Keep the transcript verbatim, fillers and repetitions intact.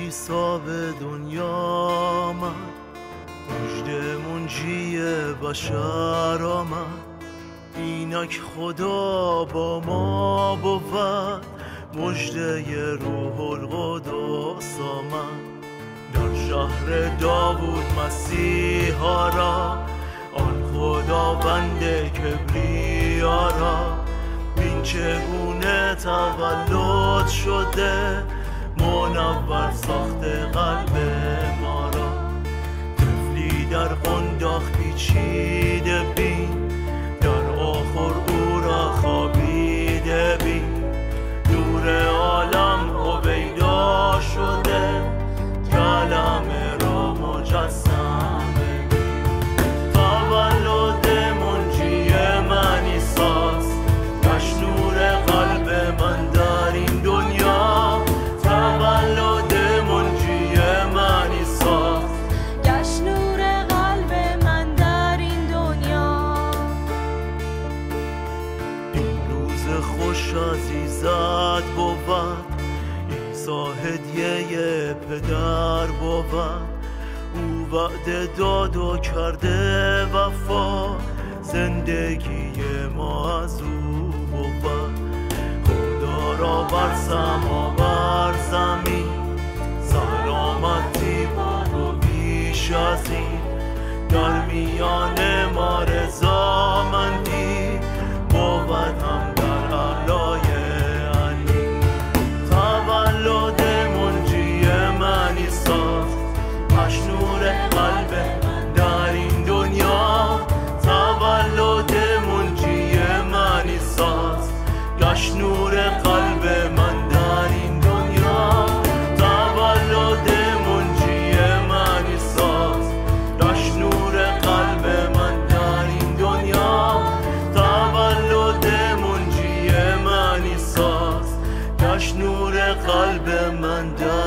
عیسی به دنیا آمد، مژده منجی بشر آمد. اینک خدا با ما بود، مژده روح القدس آمد. در شهر داوود مسیحا را، آن خداوند کبریا را. بین چگونه تولد شده، منور ساخته قلب ما را. طفلی در قنداق پیچیده بین، در آخر او را خوابیده بین. نور عالم هویدا شده، کلمه را مجسم ببین. تولد منجی من عیسی‌ست، گشت نور قلب من در این دنیا. تولد منجی من عیسی‌ست، گشت نور قلب من در این دنیا. این روز خوش عزیزت بود، عیسی هدیه پدر بود. او وعده داد و کرده وفا، زندگی ما از او بود. خدا را بر سما بر زمین، سلامتی باد و بیش از این. در میان ما رضامندی بود، هم در اعلای علی. تولد منجی من عیسی‌ست، گشت نور قلب من در این دنیا. تولد منجی من عیسی‌ست، گشت نور قلب من در این دنیا. تولد منجی من عیسی‌ست، گشت نور قلب من در این دنیا. تولد منجی من عیسی‌ست، گشت نور قلب من در